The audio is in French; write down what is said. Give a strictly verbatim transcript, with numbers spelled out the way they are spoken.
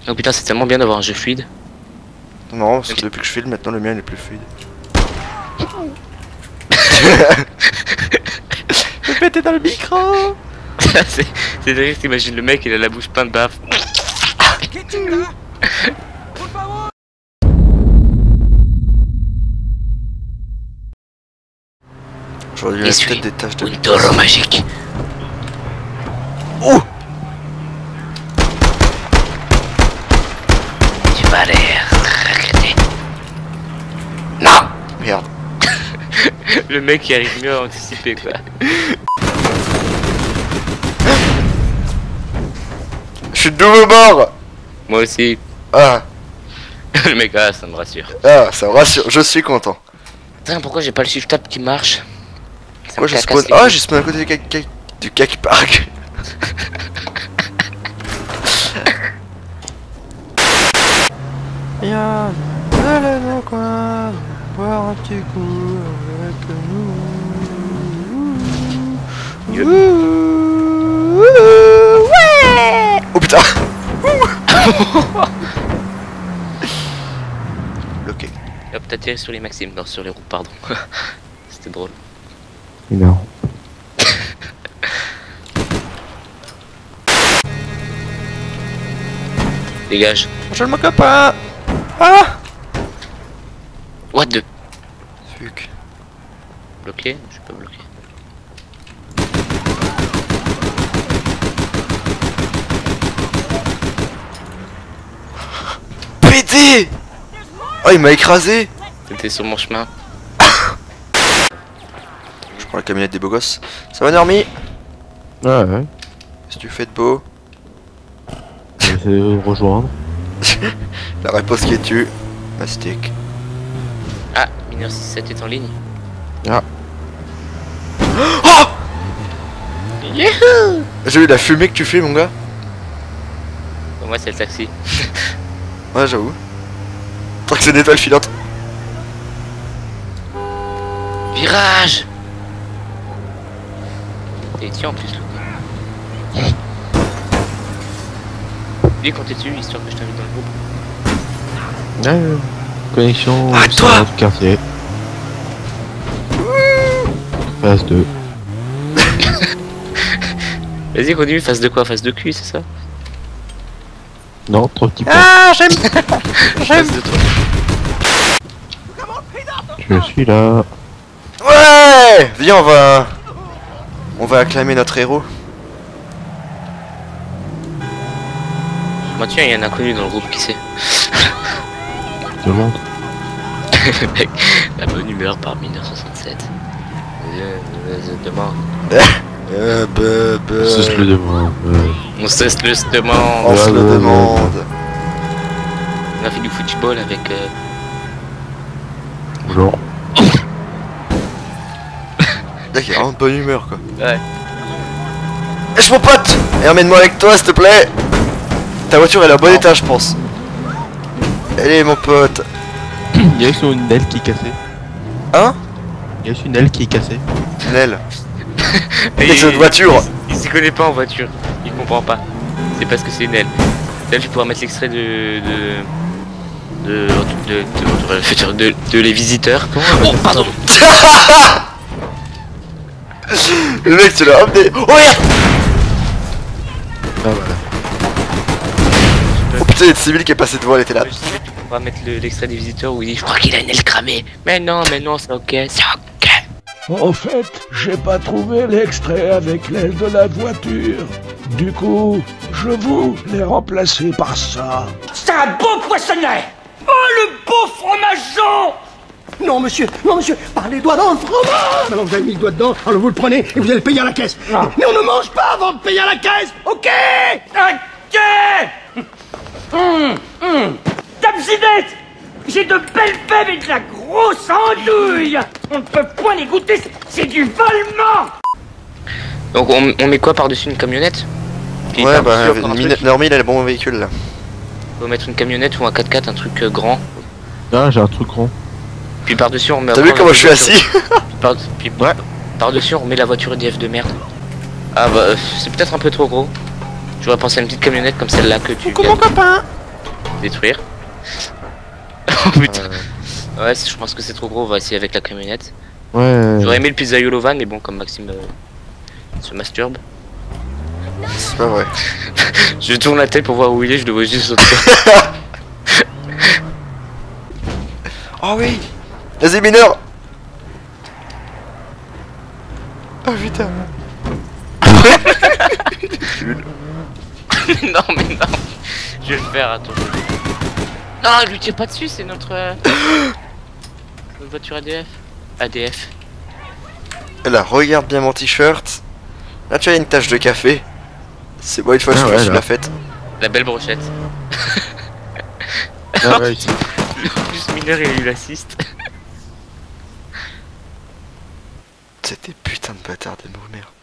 Oh putain, c'est tellement bien d'avoir un jeu fluide. Non, parce que depuis que je filme, maintenant le mien il est plus fluide. Je vais péter dans le micro. C'est c'est t'imagines le mec, il a la bouche pleine de baffe. J'aurais dû mettre peut-être des tâches de... Un taureau magique. Oh! Tu vas aller regretter. Non! Merde. Le mec qui arrive mieux à anticiper quoi. Je suis de nouveau mort! Moi aussi. Ah! Le mec, ah, ça me rassure. Ah, ça me rassure, je suis content. Putain, pourquoi j'ai pas le shift tab qui marche? Pourquoi j'ai spawn... Ah, j'ai spawn à côté du kaki... du kaki park. Y'a allez dans le coin, boire un petit coup avec nous. Ouais. Oh putain. Bloqué. Hop, t'as tiré sur les maximes, non, sur les roues, pardon. C'était drôle. Non. Dégage. Je mon copain. Ah. What the... Fuck. Bloqué? Je suis pas bloqué. Pété. Oh, il m'a écrasé. T'étais sur mon chemin. Je prends la camionnette des beaux gosses. Ça va, Normi? Ouais, ouais. Qu'est-ce que tu fais de beau? J'essaie de rejoindre. La réponse qui est tue. Mastic. Ah, Mineur six sept est en ligne. Ah. Oh! Youhou! J'ai vu la fumée que tu fais, mon gars. Pour moi, c'est le taxi. Ouais, j'avoue. Je crois que c'est une étoile filante. Virage! T'es idiot en plus, là. Dis quand t'es dessus, histoire que je t'invite dans le groupe. Ouais, ouais. Connexion Ah, sur toi notre quartier. Phase deux. Vas-y, continue, phase de quoi? Phase de cul, c'est ça? Non, trop petit point. Ah, j'aime. J'aime. Phase de toi. Je suis là. Ouais. Viens, on va... On va acclamer notre héros. Moi, tiens, il y a un inconnu dans le groupe, qui c'est? Tout le monde. Mec, la bonne humeur par Mineur soixante-sept. Je, je demande. Euh, bah, bah... Ça se le demande. Ouais. On cesse le se demande. On se Ouais, le ouais, demande. On a fait du football avec... Euh... Genre. Là, il est vraiment de bonne humeur, quoi. Ouais. Lâche mon pote. Et emmène-moi avec toi, s'il te plaît. Ta voiture, elle est en bon état, je pense. Allez, mon pote. Il y a juste une aile qui est cassée. Hein? Il y a juste une aile qui est cassée. Une aile. Et C'est une voiture. Il, il s'y connaît pas en voiture. Il comprend pas. C'est parce que c'est une aile. Là, je vais pouvoir mettre l'extrait de... De... De... De... De... De... de, de les visiteurs. Oh, pardon. Le mec, tu l'as emmené. Oh merde. Ah voilà. Oh putain, il y a une civile qui est passée devant, elle était là. On va mettre le- l'extrait des visiteurs où il dit je crois qu'il a une aile cramée. Mais non, mais non, c'est ok, c'est ok. En fait, j'ai pas trouvé l'extrait avec l'aile de la voiture. Du coup, je vous l'ai remplacé par ça. C'est un beau poissonnet. Oh, le beau fromageon. Non, monsieur, non, monsieur, par les doigts dans le fromage. Maintenant vous avez mis le doigt dedans, alors vous le prenez et vous allez le payer à la caisse. Ah. Mais on ne mange pas avant de payer à la caisse, ok? Ok. Hum, hum. Tabzinette, j'ai de belles fèves et de la grosse andouille. On ne peut point les goûter, c'est du volement. Donc on, on met quoi par-dessus une camionnette? Puis Ouais, par-dessus, bah, encore un Min- truc. Normi, il a le bon véhicule, là. On va mettre une camionnette ou un quatre quatre, un truc euh, grand. Ah, j'ai un truc rond. Puis par-dessus on met... T'as vu encore comment la je suis voiture. assis? Puis par- puis Ouais. par-dessus on remet la voiture E D F de merde. Ah bah, euh, c'est peut-être un peu trop gros. J'aurais pensé à une petite camionnette comme celle-là que tu... Coucou mon copain. détruire. Oh putain. Euh, Ouais, je pense que c'est trop gros, on va essayer avec la camionnette. ouais. J'aurais aimé le pizzaiolo van, mais bon, comme Maxime euh, se masturbe. C'est pas vrai. Je tourne la tête pour voir où il est, je le vois juste sauter. Oh oui. Vas-y mineur. Oh putain. Non, mais non. Je vais le faire, attends. Non, lui tire pas dessus, c'est notre, euh, notre voiture A D F. A D F. Là, regarde bien mon t-shirt. Là, tu as une tache de café. C'est moi une fois que Ah je ouais, me suis là. la faite. La belle brochette. Ah ouais, ici. En plus, mineur, il a eu l'assist. C'est des putains de bâtards de mots, merde.